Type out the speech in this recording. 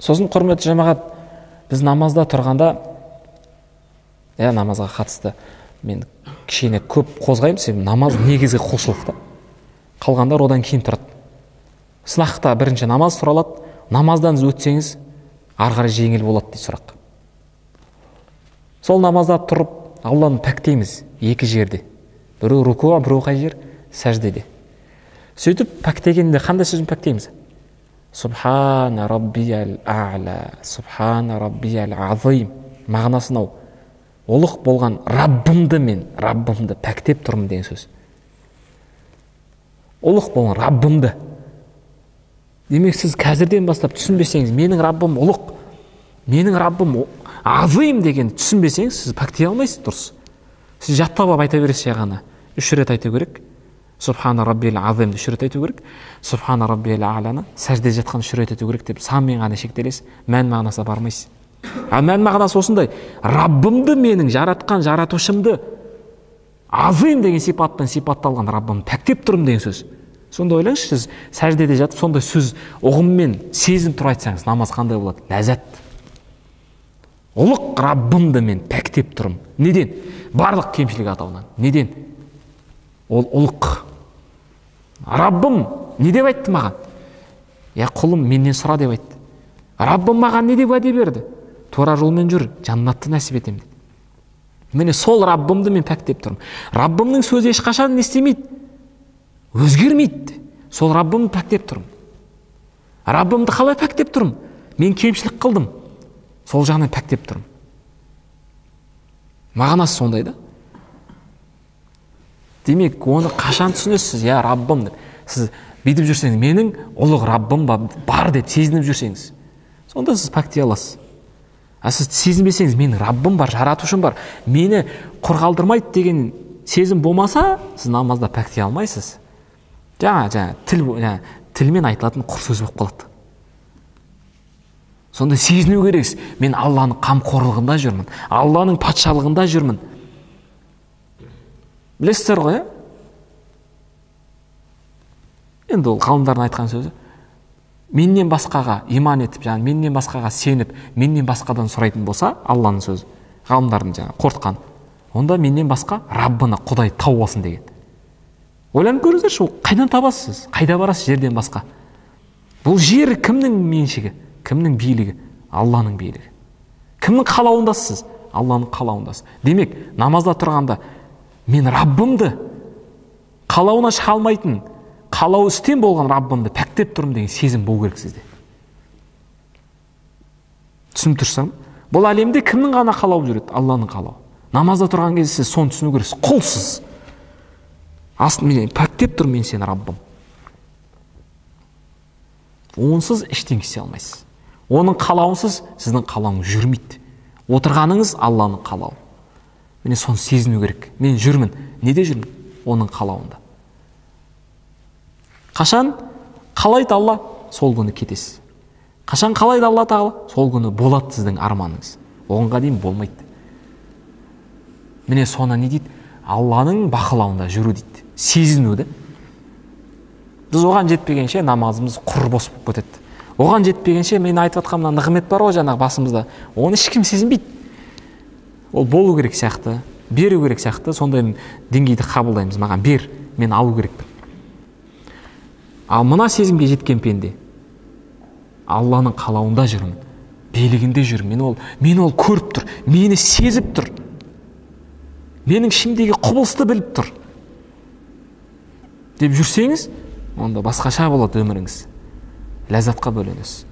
Сосын құрметті жамағат, біз намазда тұрғанда, намазға қатысты мен кішкене көп қозғаймын, себебі намаз негізгі құлшылықта. Қалғандар одан кейін тұрады. Сынақта бірінші намаз сұралады, намаздан өтсеңіз, ары қарай жеңіл болады дейді сұрақ. Сол намазда тұрып, Алланы пәктейміз екі жерде. Біреу рукуға, біреу қай жер? Сәждеде. Сөйтіп пәктегенде қандай сөзін пәктейміз? Субхана раббиял а'ла, субхана раббиял азим. Мағынасы мынау. Ұлық болған Раббымды пәктеп тұрмын деген сөз. Ұлық болған Раббымды. Демек сіз қазірден бастап түсінбесеңіз, менің Раббым ұлық, менің Раббым азим деген түсінбесеңіз, сіз пәктей алмайсыз дұрыс. Сіз жаттап айта бересіз ғана. 3 рет айту керек. Субхана раббил азимді 3 рет айту керек. Субхана раббил а'ланы сәжде жатқан 3 рет айту керек деп санмен ғана шектелесіз. Мән мағынасына бармайсыз. Мән мағынасы осындай. Раббымды, менің жаратқан жаратушымды азим деген сипатпен сипатталған Раббымды пәктеп тұрмын деген сөз. Сонда ойлаңызшы, сіз сәждеде жатып сондай сөз ұғыммен сезім тұр айтсаңыз, намаз қандай болады? Ләззат. Ұлық Раббымды мен пәктеп тұрмын. Неден? Барлық кемшілік атауынан. Неден? Ол ұлық. Раббым не деп айтты маған? Құлым, менен сұра деп айтты. Раббым маған не деп уәде берді? Тура жолмен жүр, жаннатты нәсіп етемін деді. Міне сол Раббымды мен пәктеп тұрмын. Раббымның сөзі ешқашан не істемейді? Өзгермейді. Сол Раббымды пәктеп тұрмын. Раббымды қалай пәктеп тұрмын? Мен кемшілік қылдым. Сол жағынан пәктеп тұрмын. Мағынасы сондай да. Демек, оны қашан түсінесіз? Раббым деп. Сіз бүйтіп жүрсеңіз, менің ұлық Раббым бар деп сезініп жүрсеңіз, сонда сіз пәктей аласыз. Сіз сезінбесеңіз, менің Раббым бар, жаратушым бар, мені құр қалдырмайды деген сезім болмаса, сіз намазда пәктей алмайсыз. Тілмен айтылатын құр сөз болып қалады. Сонда сезіну керексіз. Мен Алланың қамқорлығында жүрмін, Алланың патшалығында жүрмін. Білесіздер ғой, Енді ол ғалымдардың айтқан сөзі. Меннен басқаға иман етіп, меннен басқаға сеніп, меннен басқадан сұрайтын болса, Алланың сөзі, ғалымдардың қорытқан, онда меннен басқа Раббыны, Құдай тауып алсын деген. Ойланып көріңіздерші, қайдан табасыз? Қайда барасыз жерден басқа? Бұл жер кімнің меншігі? Кімнің билігі? Алланың билігі. Кімнің қалауындасыз? Алланың қалауындасыз. Демек, намазда тұрғанда мен Раббымды қалауына шыға алмайтын, қалау істен болған Раббымды пәктеп тұрмын деген сезім болу керек сізде. Түсініп тұрсам, бұл әлемде кімнің ғана қалауы жүреді? Алланың қалауы. Намазда тұрған кезде сіз соны түсіну керексіз. Құлсыз. Мен пәктеп тұрмын, мен сені Раббым. Онсыз ештеңе істей алмайсыз. Оның қалауынсыз сіздің қалауыңыз жүрмейді. Отырғаныңыз Алланың қалауы. Міне соны сезіну керек. Мен жүрмін. Неде жүрмін? Оның қалауында. Қашан қалайды Алла, сол күні кетесіз. Қашан қалайды Алла Тағала, сол күні болады сіздің арманыңыз. Оғанға дейін болмайды. Міне соны не дейді? Алланың бақылауында жүру дейді. Сезінуді. Біз оған жетпегенше намазымыз құр бос болып кетеді. Оған жетпегенше мен айтып жатқан мына нығмет бар ғой жаңағы басымызда. Оны ешкім сезінбейді. Ол болу керек сияқты, беру керек сияқты, сондай деңгейді қабылдаймыз. Маған бер, мен алу керекпін. Ал мына сезімге жеткен пенде Алланың қалауында жүрмін, билігінде жүрмін. Мені ол көріп тұр, мені сезіп тұр. Менің ішімдегі құбылысты біліп тұр деп жүрсеңіз, онда басқаша болады өміріңіз. Ләззатқа бөленесіз.